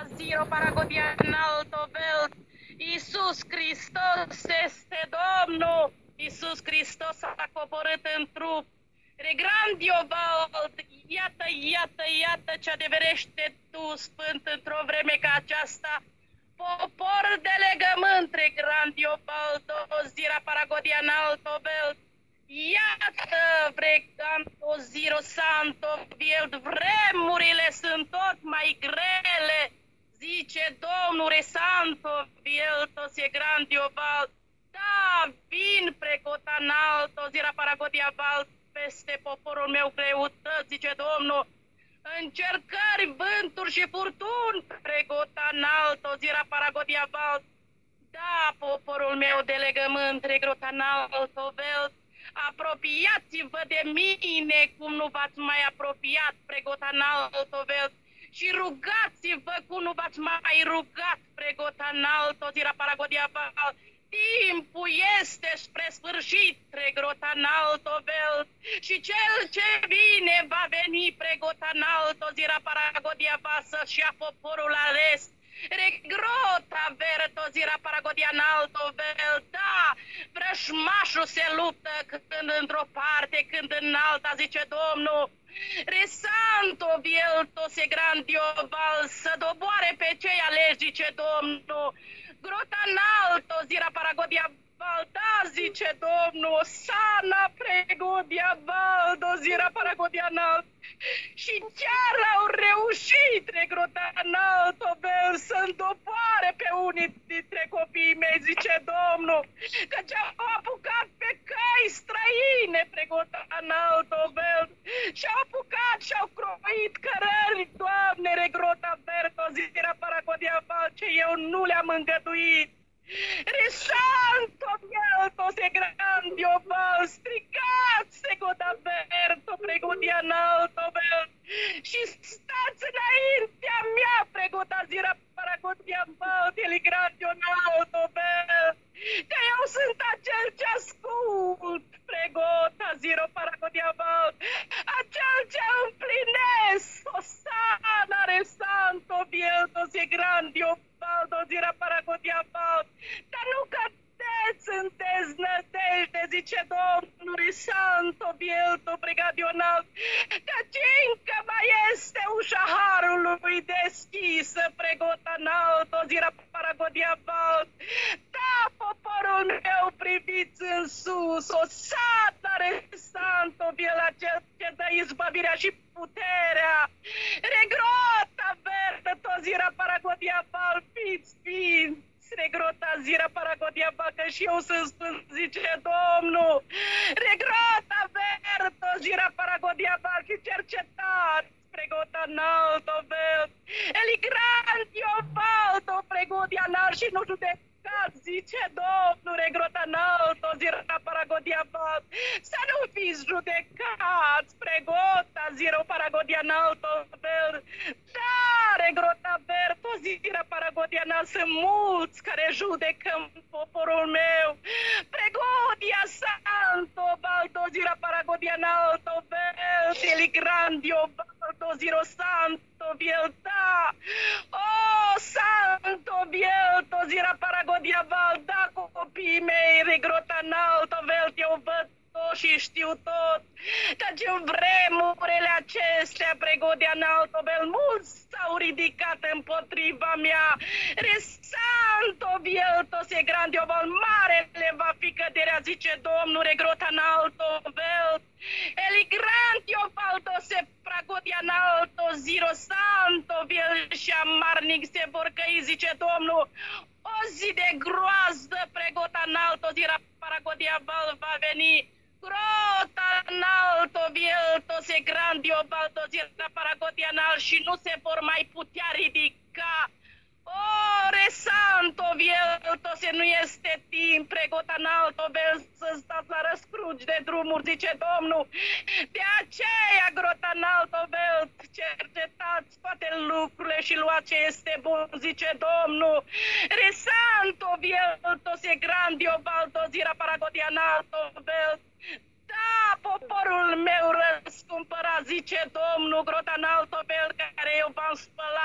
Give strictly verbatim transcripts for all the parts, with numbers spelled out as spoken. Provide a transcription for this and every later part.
ziro paragodia în alto velt. Iisus Hristos este Domnul. Iisus Hristos a coborât în trup. Regrandio valt, iată, iată, iată ce adeverește tu, Sfânt, într-o vreme ca aceasta. Popor de legământ, regrandio valt, o zira paragodia în alto velt. Iată, vreganto ziro santo velt, vremurile sunt tot mai grele, zice Domnul Santo vieltos e grandio valt. Da, vin precota în alto zira paragodia valt peste poporul meu greutăți, zice Domnul. Încercări, vânturi și furtuni, pregota în alto zira paragodia valt. Da, poporul meu de legământ, regrota în alto velt. Apropiați-vă de mine cum nu v-ați mai apropiat, pregota în alto velt. Și rugați-vă cum nu v-ați mai rugat, pregota în alto zira paragodia valt. Timpul este spre sfârșit, regrota în alto velt. Și cel ce vine va veni, pregota în alto zira paragodia va să-și ia poporul ales. Regrota verto zira paragodia în alto velt. Da, vrășmașul se luptă când într-o parte, când în alta, zice Domnul. Resanto vielto se grandio val, să doboare pe cei aleși, zice Domnul. Grota în alto zira paragodia val, da, zice Domnul. Sana pregodia val, do zira paragodia în alt. Și chiar au reușit, regrota în alto vel, să îndoboare pe unii dintre copiii mei, zice Domnul. Căci au apucat pe căi străine, pregota în alto vel. Și-au apucat și-au croit cărări, Doamne, regrota verto zira paragodia val, ce eu nu le-am îngăduit. Resanto vielto se grandio val, strigați, segoda verto, pregodia în alto vel. Și stați înaintea mea, pregota zira paragodia val, telegrandio în alto vel. Că eu sunt acel ce ascult, pregota ziro paragodia val, acel ce împlinesc, o sana resanto vielto se grandio val, do zira paragodia val. Dar nu cădeți, sunteți nădejde, zice Domnul Santo vielto pregadional, căci încă mai este ușa harului deschisă, pregota în alto zira paragodia val. Da, poporul meu, priviți în sus, o satare santo viel, acel ce dă izbăvirea și puterea. Regrota verde, tozira paragodia val, fiți ființi. Regrota zira paragodia val, că și eu sunt sfânt, zice Domnul. Regrota verde, zira paragodia val, și cercetați. Pregota în alto vel, eligrandio valdo, pregodia în alt și nu judecați, zice Domnul, regrota în alto, zira paragodia val, să nu fiți judecați, pregota zira paragodia în alto vel, da, regrota verto, zira paragodia în alt, sunt mulți care judecăm poporul meu, pregodia santo, valdo, zira paragodia în alto vel, eligrandio valdo, ziro santo vielta, oh santo vielto zira paragodia val, da, copiii mei, regrota în alto vel, eu văd tot și știu tot, căci în vremurile acestea, pregodia în alto vel, mulți s-au ridicat împotriva mea, resanto vielto se grandio val, mare le va fi căderea, zice Domnul, regrota în alto vel, eligrantio valdo se pragodia în alto, ziro santo viel și amarnic se vor căi, zice Domnul, o zi de groază, pregota în alto, zira paragodia val va veni, grota în alto, vielto se grandio valdo, zira paragodia în alt și nu se vor mai putea ridica. Ore santo vielto, se nu este timp, pregota în alto vel, să stați la răscruci de drumuri, zice Domnul. De aceea, grota în alto vel, cercetați toate lucrurile și luați ce este bun, zice Domnul. Resanto vielto, se grandio valdo, zira paragodia în alto vel. Da, poporul meu răscumpărat, zice Domnul, grota în alto vel, care eu v-am spălat.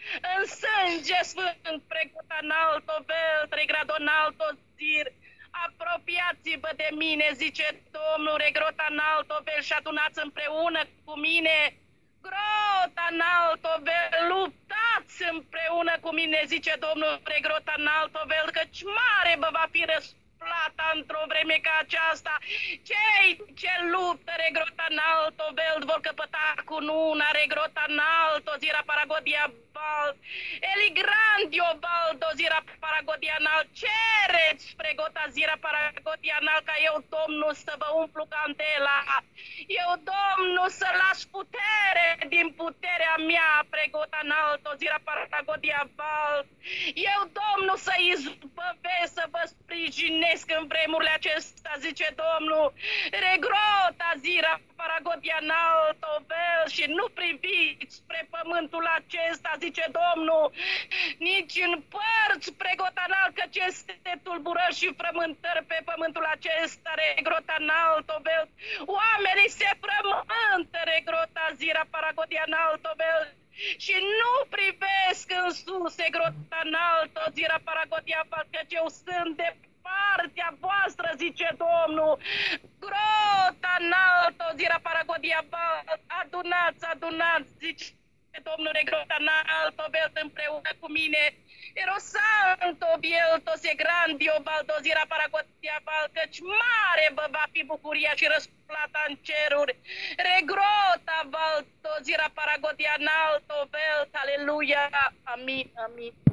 în sânge sfânt, pregăta în alto vel, regrado în alto zir. Apropiați-vă de mine, zice Domnul, regrota în alto vel și adunați împreună cu mine. Grota în alto vel, luptați împreună cu mine, zice Domnul, regrota în alto vel, căci mare vă va fi răsplata într-o vreme ca aceasta. Cei ce luptă, regrota în alto vel, vor căpăta cu nuna, regrota în alto, zira paragodia bald, eligrandio baldo, zira paragodia înalt, cereți, pregota zira paragodia înalt, ca eu, Domnul, să vă umplu candela, eu, Domnul, să las putere din puterea mea, pregota înalto, zira paragodia bald, eu, Domnul, să izbăvesc, să vă sprijinesc în vremurile acestea, zice Domnul, regrota zira paragodia înalto vel, și nu priviți spre pământul acesta, zice Domnul, nici în părți, pregota înalt, căci este tulburări și frământări pe pământul acesta, regrota înalto vel, oamenii se frământă, regrota zira paragodia înalto vel, și nu privesc în sus, regrota înalto, zira paragodia vel, căci eu sunt de partea voastră, zice Domnul. Grota înalto, zira paragodia vel, adunați, adunați, zice Domnul, regrota înalto vel, împreună cu mine. Ero santo bielto se grandio baldo, zira paragodia vel, căci mare vă va fi bucuria și răsplata în ceruri. Regrota baldo, zira paragodia înalto vel, aleluia, amin, amin.